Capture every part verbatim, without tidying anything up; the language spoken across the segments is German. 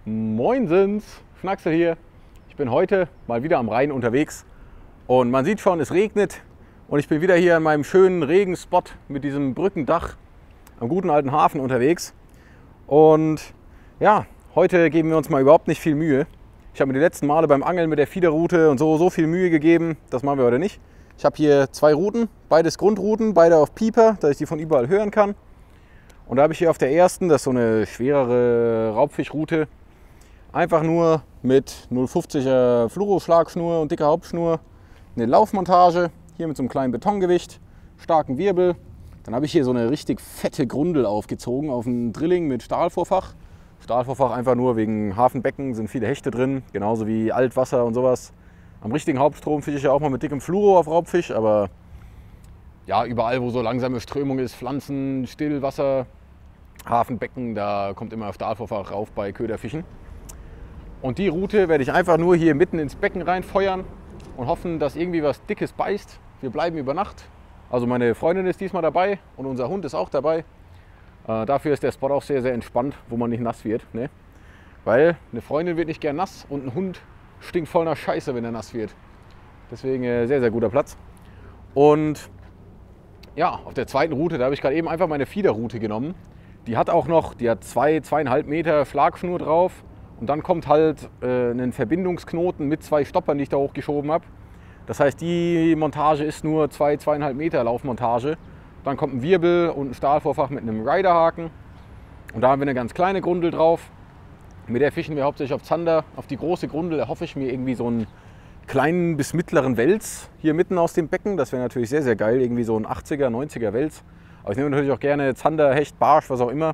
Moinsens, Schnacksel hier. Ich bin heute mal wieder am Rhein unterwegs und man sieht schon, es regnet und ich bin wieder hier in meinem schönen Regenspot mit diesem Brückendach am guten alten Hafen unterwegs. Und ja, heute geben wir uns mal überhaupt nicht viel Mühe. Ich habe mir die letzten Male beim Angeln mit der Fiederrute und so so viel Mühe gegeben, das machen wir heute nicht. Ich habe hier zwei Routen, beides Grundrouten, beide auf Pieper, dass ich die von überall hören kann. Und da habe ich hier auf der ersten, das ist so eine schwerere Raubfischroute, einfach nur mit null Komma fünfziger Fluoro-Schlagschnur und dicker Hauptschnur eine Laufmontage, hier mit so einem kleinen Betongewicht, starken Wirbel. Dann habe ich hier so eine richtig fette Grundel aufgezogen auf einen Drilling mit Stahlvorfach. Stahlvorfach einfach nur wegen Hafenbecken, sind viele Hechte drin, genauso wie Altwasser und sowas. Am richtigen Hauptstrom fische ich ja auch mal mit dickem Fluoro auf Raubfisch, aber ja, überall, wo so langsame Strömung ist, Pflanzen, Stillwasser, Hafenbecken, da kommt immer Stahlvorfach rauf bei Köderfischen. Und die Route werde ich einfach nur hier mitten ins Becken reinfeuern und hoffen, dass irgendwie was Dickes beißt. Wir bleiben über Nacht. Also meine Freundin ist diesmal dabei und unser Hund ist auch dabei. Äh, dafür ist der Spot auch sehr, sehr entspannt, wo man nicht nass wird. Ne? Weil eine Freundin wird nicht gern nass und ein Hund stinkt voll nach Scheiße, wenn er nass wird. Deswegen äh, sehr, sehr guter Platz. Und ja, auf der zweiten Route, da habe ich gerade eben einfach meine Fiederroute genommen. Die hat auch noch, die hat zwei, zweieinhalb Meter Schlagschnur drauf. Und dann kommt halt äh, ein Verbindungsknoten mit zwei Stoppern, die ich da hochgeschoben habe. Das heißt, die Montage ist nur zwei, zweieinhalb Meter Laufmontage. Dann kommt ein Wirbel und ein Stahlvorfach mit einem Riderhaken. Und da haben wir eine ganz kleine Grundel drauf. Mit der fischen wir hauptsächlich auf Zander. Auf die große Grundel erhoffe ich mir irgendwie so einen kleinen bis mittleren Wels hier mitten aus dem Becken. Das wäre natürlich sehr, sehr geil. Irgendwie so ein achtziger, neunziger Wels. Aber ich nehme natürlich auch gerne Zander, Hecht, Barsch, was auch immer.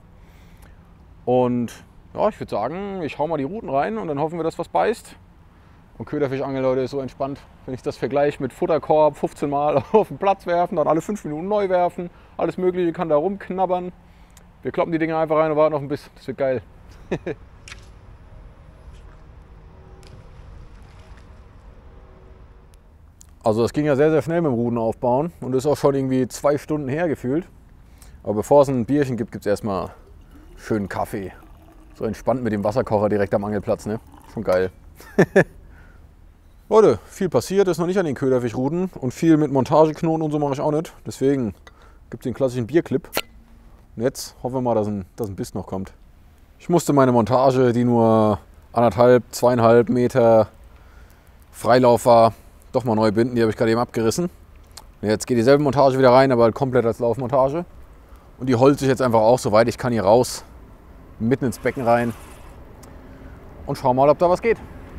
Und ja, ich würde sagen, ich hau mal die Routen rein und dann hoffen wir, dass was beißt. Und Köderfischangeln, Leute, ist so entspannt. Wenn ich das vergleiche mit Futterkorb, fünfzehn Mal auf den Platz werfen, dann alle fünf Minuten neu werfen. Alles Mögliche kann da rumknabbern. Wir kloppen die Dinger einfach rein und warten auf ein bisschen. Das wird geil. Also das ging ja sehr, sehr schnell mit dem Ruden aufbauen und ist auch schon irgendwie zwei Stunden her gefühlt. Aber bevor es ein Bierchen gibt, gibt es erstmal schönen Kaffee. So entspannt mit dem Wasserkocher direkt am Angelplatz, ne? Schon geil. Leute, viel passiert ist noch nicht an den Köderfischruten und viel mit Montageknoten und so mache ich auch nicht. Deswegen gibt es den klassischen Bierclip. Und jetzt hoffen wir mal, dass ein, dass ein Biss noch kommt. Ich musste meine Montage, die nur anderthalb, zweieinhalb Meter Freilauf war, doch mal neu binden. Die habe ich gerade eben abgerissen. Und jetzt geht dieselbe Montage wieder rein, aber halt komplett als Laufmontage. Und die holze ich jetzt einfach auch, soweit ich kann, hier raus, mitten ins Becken rein und schau mal, ob da was geht.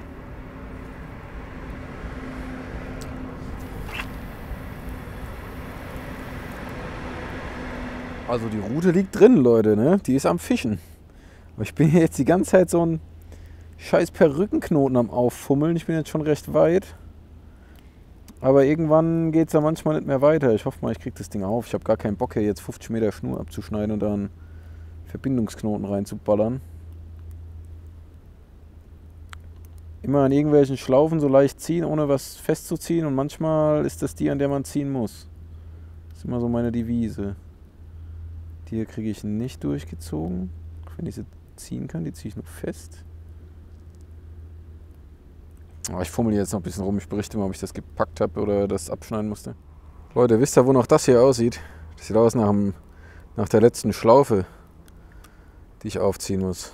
Also die Rute liegt drin, Leute, ne? Die ist am Fischen. Aber ich bin hier jetzt die ganze Zeit so ein scheiß Perückenknoten am Auffummeln. Ich bin jetzt schon recht weit. Aber irgendwann geht es ja manchmal nicht mehr weiter. Ich hoffe mal, ich kriege das Ding auf. Ich habe gar keinen Bock, hier jetzt fünfzig Meter Schnur abzuschneiden und da einen Verbindungsknoten reinzuballern. Immer an irgendwelchen Schlaufen so leicht ziehen, ohne was festzuziehen. Und manchmal ist das die, an der man ziehen muss. Das ist immer so meine Devise. Die hier kriege ich nicht durchgezogen. Wenn ich sie ziehen kann, die ziehe ich noch fest. Aber ich fummel jetzt noch ein bisschen rum. Ich berichte mal, ob ich das gepackt habe oder das abschneiden musste. Leute, wisst ihr, wo noch das hier aussieht? Das sieht aus nach, dem, nach der letzten Schlaufe, die ich aufziehen muss.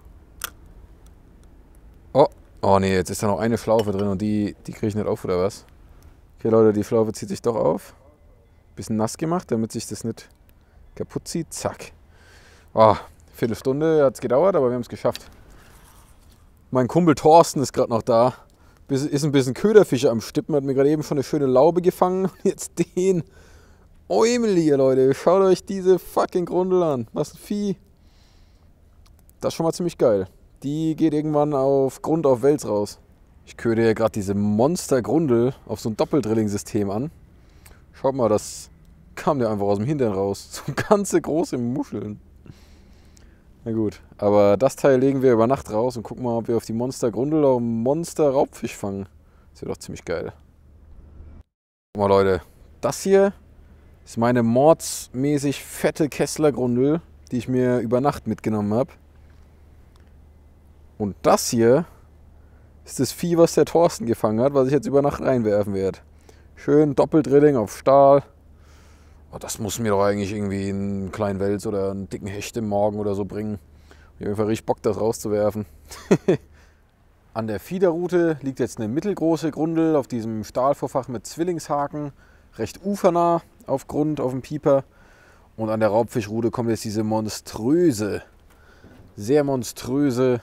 Oh, oh nee, jetzt ist da noch eine Schlaufe drin und die, die kriege ich nicht auf, oder was? Okay, Leute, die Schlaufe zieht sich doch auf. Bisschen nass gemacht, damit sich das nicht kaputt zieht. Zack. Oh, Viertelstunde hat es gedauert, aber wir haben es geschafft. Mein Kumpel Thorsten ist gerade noch da. Ist ein bisschen Köderfische am Stippen. Hat mir gerade eben schon eine schöne Laube gefangen. Jetzt den Eumel hier, Leute. Schaut euch diese fucking Grundel an. Was ein Vieh. Das ist schon mal ziemlich geil. Die geht irgendwann auf Grund auf Wels raus. Ich köder hier gerade diese Monster-Grundel auf so ein Doppeldrilling-System an. Schaut mal, das kam der einfach aus dem Hintern raus. So ganze große Muscheln. Na gut, aber das Teil legen wir über Nacht raus und gucken mal, ob wir auf die Monster-Grundel auch Monster-Raubfisch fangen. Das wird doch ziemlich geil. Guck mal, Leute, das hier ist meine mordsmäßig fette Kessler-Grundel, die ich mir über Nacht mitgenommen habe. Und das hier ist das Vieh, was der Thorsten gefangen hat, was ich jetzt über Nacht reinwerfen werde. Schön Doppeldrilling auf Stahl. Oh, das muss mir doch eigentlich irgendwie einen kleinen Wels oder einen dicken Hecht im Morgen oder so bringen. Ich habe einfach richtig Bock, das rauszuwerfen. An der Fiederrute liegt jetzt eine mittelgroße Grundel auf diesem Stahlvorfach mit Zwillingshaken. Recht ufernah auf Grund, auf dem Pieper. Und an der Raubfischrute kommt jetzt diese monströse, sehr monströse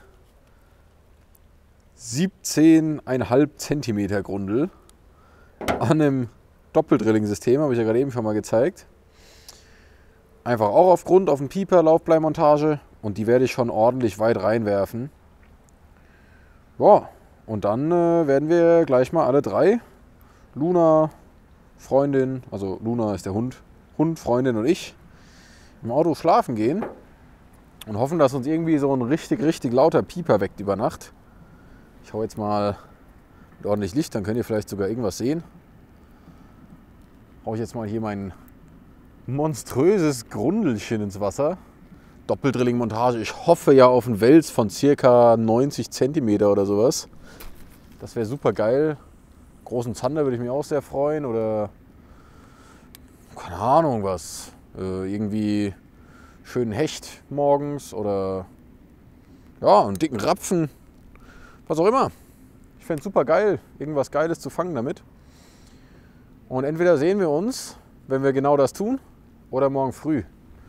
siebzehn Komma fünf Zentimeter Grundel an einem Doppeldrilling-System, habe ich ja gerade eben schon mal gezeigt. Einfach auch auf Grund, auf dem Pieper, Laufbleimontage, und die werde ich schon ordentlich weit reinwerfen. Ja, und dann äh, werden wir gleich mal alle drei, Luna, Freundin, also Luna ist der Hund, Hund, Freundin und ich, im Auto schlafen gehen und hoffen, dass uns irgendwie so ein richtig, richtig lauter Pieper weckt über Nacht. Ich hau jetzt mal mit ordentlich Licht, dann könnt ihr vielleicht sogar irgendwas sehen. Hau ich jetzt mal hier mein monströses Grundelchen ins Wasser. Doppeldrilling-Montage. Ich hoffe ja auf einen Wels von ca. neunzig Zentimeter oder sowas. Das wäre super geil. Großen Zander würde ich mich auch sehr freuen. Oder keine Ahnung was. Äh, irgendwie schönen Hecht morgens oder ja, einen dicken Rapfen. Was auch immer. Ich fände es super geil, irgendwas Geiles zu fangen damit. Und entweder sehen wir uns, wenn wir genau das tun, oder morgen früh.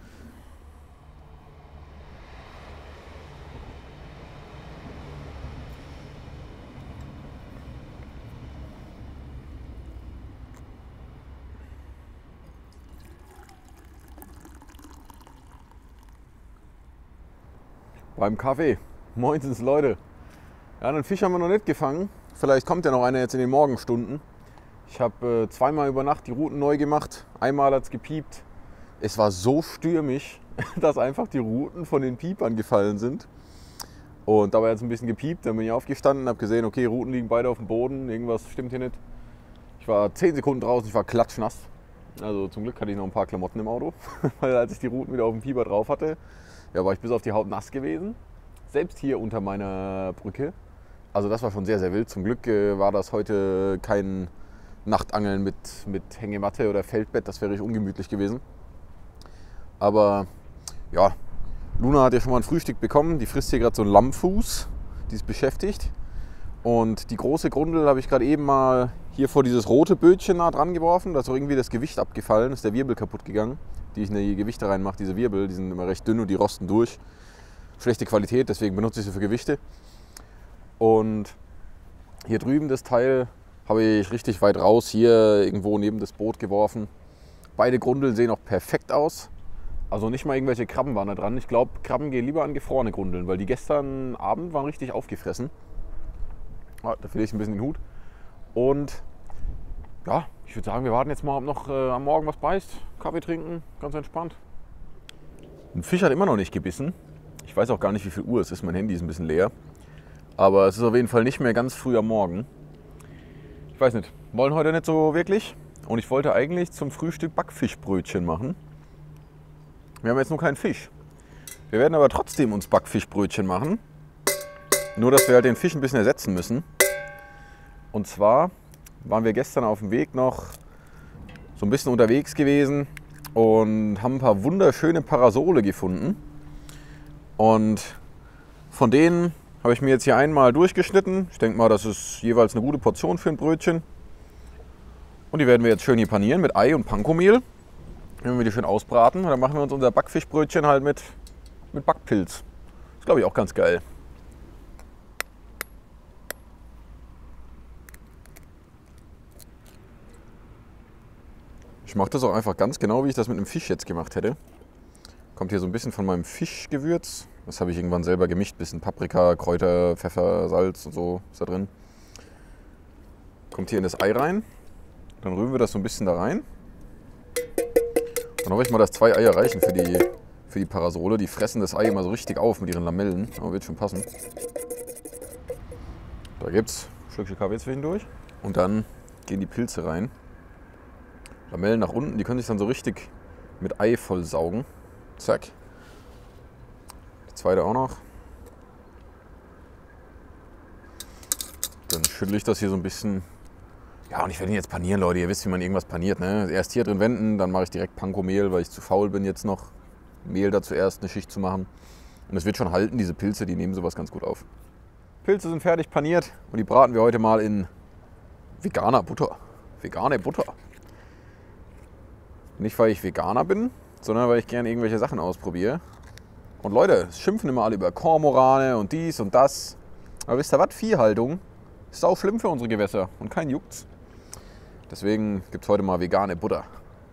Beim Kaffee. Moinsens, Leute. Ja, einen Fisch haben wir noch nicht gefangen. Vielleicht kommt ja noch einer jetzt in den Morgenstunden. Ich habe äh, zweimal über Nacht die Routen neu gemacht. Einmal hat es gepiept. Es war so stürmisch, dass einfach die Routen von den Piepern gefallen sind. Und dabei hat es ein bisschen gepiept. Dann bin ich aufgestanden, habe gesehen, okay, Routen liegen beide auf dem Boden. Irgendwas stimmt hier nicht. Ich war zehn Sekunden draußen, ich war klatschnass. Also zum Glück hatte ich noch ein paar Klamotten im Auto. Weil als ich die Routen wieder auf dem Pieper drauf hatte, ja, war ich bis auf die Haut nass gewesen. Selbst hier unter meiner Brücke. Also das war schon sehr, sehr wild. Zum Glück äh, war das heute kein Nachtangeln mit, mit Hängematte oder Feldbett. Das wäre richtig ungemütlich gewesen. Aber ja, Luna hat ja schon mal ein Frühstück bekommen. Die frisst hier gerade so einen Lammfuß. Die ist beschäftigt. Und die große Grundel habe ich gerade eben mal hier vor dieses rote Bötchen nah dran geworfen. Da ist auch irgendwie das Gewicht abgefallen. Ist der Wirbel kaputt gegangen, die ich in die Gewichte reinmache. Diese Wirbel, die sind immer recht dünn und die rosten durch. Schlechte Qualität, deswegen benutze ich sie für Gewichte. Und hier drüben das Teil habe ich richtig weit raus hier irgendwo neben das Boot geworfen. Beide Grundeln sehen auch perfekt aus. Also nicht mal irgendwelche Krabben waren da dran. Ich glaube, Krabben gehen lieber an gefrorene Grundeln, weil die gestern Abend waren richtig aufgefressen. Ja, da verliere ich ein bisschen den Hut. Und ja, ich würde sagen, wir warten jetzt mal, ob noch äh, am Morgen was beißt. Kaffee trinken, ganz entspannt. Ein Fisch hat immer noch nicht gebissen. Ich weiß auch gar nicht, wie viel Uhr es ist. Mein Handy ist ein bisschen leer. Aber es ist auf jeden Fall nicht mehr ganz früh am Morgen. Ich weiß nicht, wollen heute nicht so wirklich. Und ich wollte eigentlich zum Frühstück Backfischbrötchen machen. Wir haben jetzt nur keinen Fisch. Wir werden aber trotzdem uns Backfischbrötchen machen. Nur, dass wir halt den Fisch ein bisschen ersetzen müssen. Und zwar waren wir gestern auf dem Weg noch so ein bisschen unterwegs gewesen und haben ein paar wunderschöne Parasole gefunden. Und von denen habe ich mir jetzt hier einmal durchgeschnitten. Ich denke mal, das ist jeweils eine gute Portion für ein Brötchen. Und die werden wir jetzt schön hier panieren mit Ei und Pankomehl. Wenn wir die schön ausbraten, dann machen wir uns unser Backfischbrötchen halt mit, mit Backpilz. Ist, glaube ich, auch ganz geil. Ich mache das auch einfach ganz genau, wie ich das mit einem Fisch jetzt gemacht hätte. Kommt hier so ein bisschen von meinem Fischgewürz. Das habe ich irgendwann selber gemischt. Bisschen Paprika, Kräuter, Pfeffer, Salz und so ist da drin. Kommt hier in das Ei rein. Dann rühren wir das so ein bisschen da rein. Dann hoffe ich mal, dass zwei Eier reichen für die, für die Parasole. Die fressen das Ei immer so richtig auf mit ihren Lamellen. Aber wird schon passen. Da gibt es ein Stückchen Kaffee zwischendurch. Und dann gehen die Pilze rein. Lamellen nach unten, die können sich dann so richtig mit Ei vollsaugen. Zack. Die zweite auch noch. Dann schüttle ich das hier so ein bisschen. Ja, und ich werde ihn jetzt panieren, Leute. Ihr wisst, wie man irgendwas paniert, ne? Erst hier drin wenden, dann mache ich direkt Panko-Mehl, weil ich zu faul bin, jetzt noch Mehl da zuerst eine Schicht zu machen. Und es wird schon halten, diese Pilze, die nehmen sowas ganz gut auf. Pilze sind fertig paniert und die braten wir heute mal in veganer Butter. Vegane Butter. Nicht, weil ich Veganer bin, sondern weil ich gerne irgendwelche Sachen ausprobiere. Und Leute, es schimpfen immer alle über Kormorane und dies und das. Aber wisst ihr was? Viehhaltung ist auch schlimm für unsere Gewässer und kein juckt's. Deswegen gibt es heute mal vegane Butter.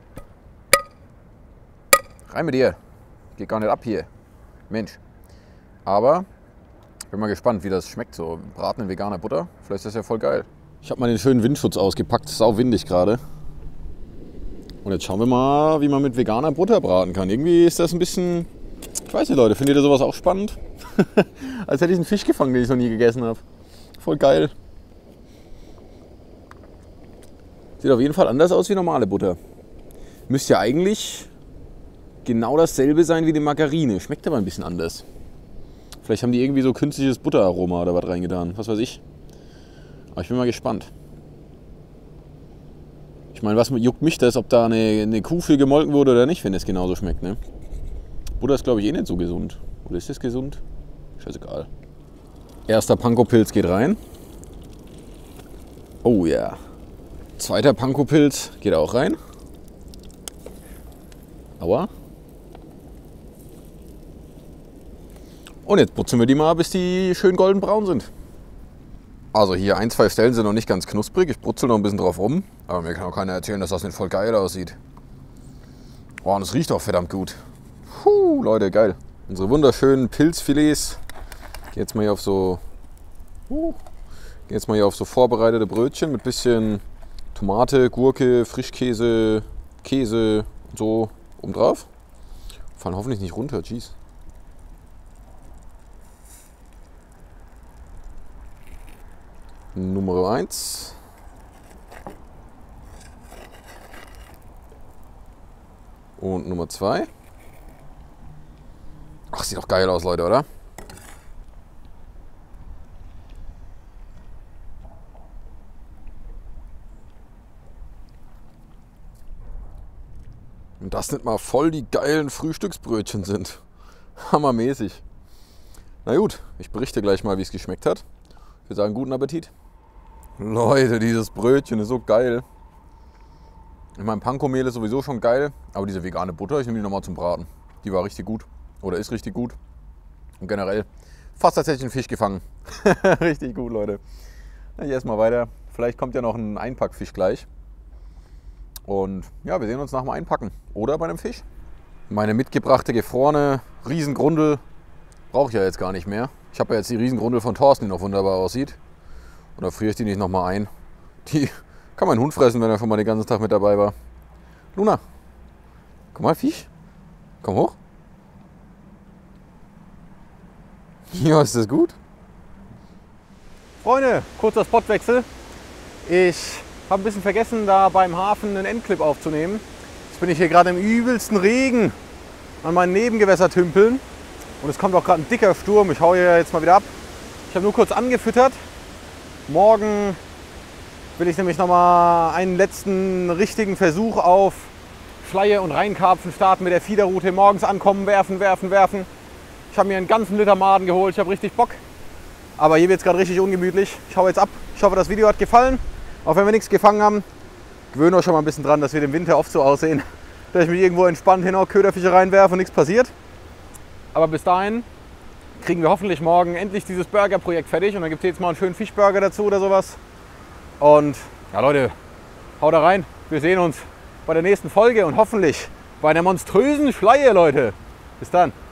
Rein mit dir. Geht gar nicht ab hier. Mensch. Aber ich bin mal gespannt, wie das schmeckt. So Braten in veganer Butter. Vielleicht ist das ja voll geil. Ich habe mal den schönen Windschutz ausgepackt. Es ist auch windig gerade. Und jetzt schauen wir mal, wie man mit veganer Butter braten kann. Irgendwie ist das ein bisschen... Ich weiß nicht, Leute. Findet ihr sowas auch spannend? Als hätte ich einen Fisch gefangen, den ich noch nie gegessen habe. Voll geil. Sieht auf jeden Fall anders aus wie normale Butter. Müsste ja eigentlich genau dasselbe sein wie die Margarine. Schmeckt aber ein bisschen anders. Vielleicht haben die irgendwie so künstliches Butteraroma oder was reingetan. Was weiß ich. Aber ich bin mal gespannt. Ich meine, was juckt mich das, ob da eine, eine Kuh für gemolken wurde oder nicht, wenn es genauso schmeckt, ne? Butter ist, glaube ich, eh nicht so gesund. Oder ist das gesund? Scheißegal. Erster Panko-Pilz geht rein. Oh ja. Yeah. Zweiter Panko-Pilz geht auch rein. Aua. Und jetzt putzen wir die mal, bis die schön goldenbraun sind. Also hier ein, zwei Stellen sind noch nicht ganz knusprig. Ich brutzel noch ein bisschen drauf rum. Aber mir kann auch keiner erzählen, dass das nicht voll geil aussieht. Oh, und es riecht auch verdammt gut. Puh, Leute, geil. Unsere wunderschönen Pilzfilets. Geh jetzt mal hier auf so... Uh, geh jetzt mal hier auf so vorbereitete Brötchen mit bisschen Tomate, Gurke, Frischkäse, Käse und so oben drauf. Fallen hoffentlich nicht runter, jeez. Nummer eins. Und Nummer zwei. Ach, sieht doch geil aus, Leute, oder? Und das nicht mal voll die geilen Frühstücksbrötchen sind. Hammermäßig. Na gut, ich berichte gleich mal, wie es geschmeckt hat. Ich würde sagen, guten Appetit. Leute, dieses Brötchen ist so geil. Ich meine, Panko-Mehl ist sowieso schon geil, aber diese vegane Butter, ich nehme die nochmal zum Braten. Die war richtig gut. Oder ist richtig gut. Und generell, fast als hätte ich einen Fisch gefangen. Richtig gut, Leute. Ich esse mal weiter. Vielleicht kommt ja noch ein Einpackfisch gleich. Und ja, wir sehen uns nach dem Einpacken. Oder bei einem Fisch. Meine mitgebrachte, gefrorene Riesengrundel brauche ich ja jetzt gar nicht mehr. Ich habe ja jetzt die Riesengrundel von Thorsten, die noch wunderbar aussieht. Und da friere ich die nicht nochmal ein. Die kann mein Hund fressen, wenn er schon mal den ganzen Tag mit dabei war. Luna, komm mal, Fisch. Komm hoch. Ja, ist das gut? Freunde, kurzer Spotwechsel. Ich habe ein bisschen vergessen, da beim Hafen einen Endclip aufzunehmen. Jetzt bin ich hier gerade im übelsten Regen an meinen Nebengewässer tümpeln. Und es kommt auch gerade ein dicker Sturm. Ich haue hier jetzt mal wieder ab. Ich habe nur kurz angefüttert. Morgen will ich nämlich noch mal einen letzten richtigen Versuch auf Schleie und Rheinkarpfen starten mit der Fiederroute. Morgens ankommen, werfen, werfen, werfen. Ich habe mir einen ganzen Liter Maden geholt. Ich habe richtig Bock. Aber hier wird es gerade richtig ungemütlich. Ich haue jetzt ab. Ich hoffe, das Video hat gefallen. Auch wenn wir nichts gefangen haben, gewöhnt euch schon mal ein bisschen dran, dass wir im Winter oft so aussehen, dass ich mich irgendwo entspannt hin auch Köderfische reinwerfe und nichts passiert. Aber bis dahin kriegen wir hoffentlich morgen endlich dieses Burger-Projekt fertig und dann gibt es jetzt mal einen schönen Fischburger dazu oder sowas. Und ja, Leute, haut da rein. Wir sehen uns bei der nächsten Folge und hoffentlich bei einer monströsen Schleie, Leute. Bis dann.